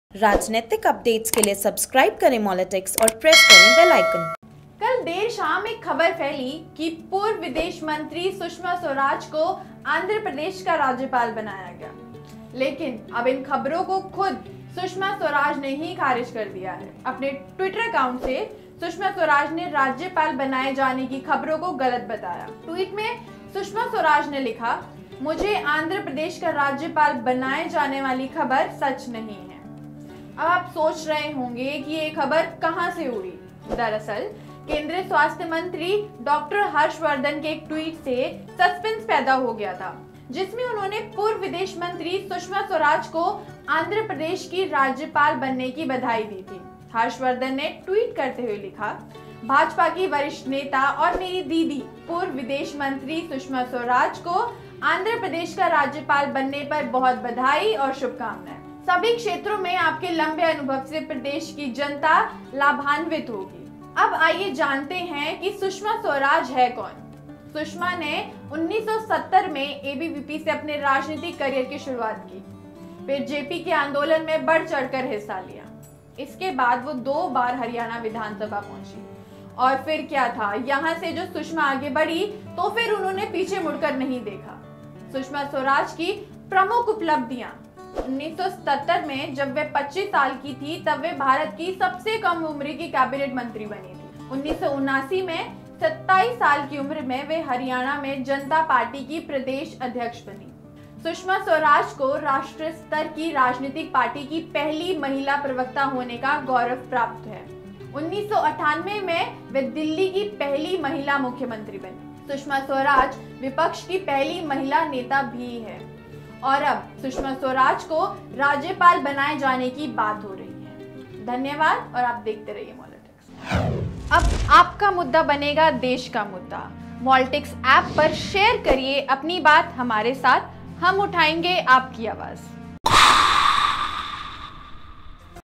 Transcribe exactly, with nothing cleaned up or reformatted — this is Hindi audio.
राजनीतिक अपडेट्स के लिए सब्सक्राइब करें मॉलिटिक्स और प्रेस करें बेल आइकन। कल देर शाम एक खबर फैली कि पूर्व विदेश मंत्री सुषमा स्वराज को आंध्र प्रदेश का राज्यपाल बनाया गया, लेकिन अब इन खबरों को खुद सुषमा स्वराज ने ही खारिज कर दिया है। अपने ट्विटर अकाउंट से सुषमा स्वराज ने राज्यपाल बनाए जाने की खबरों को गलत बताया। ट्वीट में सुषमा स्वराज ने लिखा, मुझे आंध्र प्रदेश का राज्यपाल बनाए जाने वाली खबर सच नहीं है। अब आप सोच रहे होंगे कि ये खबर कहां से उड़ी। दरअसल केंद्रीय स्वास्थ्य मंत्री डॉक्टर हर्षवर्धन के एक ट्वीट से सस्पेंस पैदा हो गया था, जिसमें उन्होंने पूर्व विदेश मंत्री सुषमा स्वराज को आंध्र प्रदेश की राज्यपाल बनने की बधाई दी थी। हर्षवर्धन ने ट्वीट करते हुए लिखा, भाजपा की वरिष्ठ नेता और मेरी दीदी पूर्व विदेश मंत्री सुषमा स्वराज को आंध्र प्रदेश का राज्यपाल बनने पर बहुत बधाई और शुभकामनाएं। सभी क्षेत्रों में आपके लंबे अनुभव से प्रदेश की जनता लाभान्वित होगी। अब आइए जानते हैं कि सुषमा स्वराज है कौन। सुषमा ने उन्नीस सौ सत्तर में एबीवीपी से अपने राजनीतिक करियर की शुरुआत की, फिर जेपी के आंदोलन में बढ़ चढ़कर हिस्सा लिया। इसके बाद वो दो बार हरियाणा विधानसभा पहुंची और फिर क्या था, यहाँ से जो सुषमा आगे बढ़ी तो फिर उन्होंने पीछे मुड़कर नहीं देखा। सुषमा स्वराज की प्रमुख उपलब्धियां, उन्नीस सौ सत्तर में जब वे पच्चीस साल की थी तब वे भारत की सबसे कम उम्र की कैबिनेट मंत्री बनी थी। उन्नीस सौ उनासी में सत्ताईस साल की उम्र में वे हरियाणा में जनता पार्टी की प्रदेश अध्यक्ष बनी। सुषमा स्वराज को राष्ट्रीय स्तर की राजनीतिक पार्टी की पहली महिला प्रवक्ता होने का गौरव प्राप्त है। उन्नीस सौ अट्ठानवे में वे दिल्ली की पहली महिला मुख्यमंत्री बनी। सुषमा स्वराज विपक्ष की पहली महिला नेता भी है और अब सुषमा स्वराज को राज्यपाल बनाए जाने की बात हो रही है। धन्यवाद और आप देखते रहिए मॉलिटिक्स। अब आपका मुद्दा बनेगा देश का मुद्दा। मॉलिटिक्स ऐप पर शेयर करिए अपनी बात हमारे साथ, हम उठाएंगे आपकी आवाज।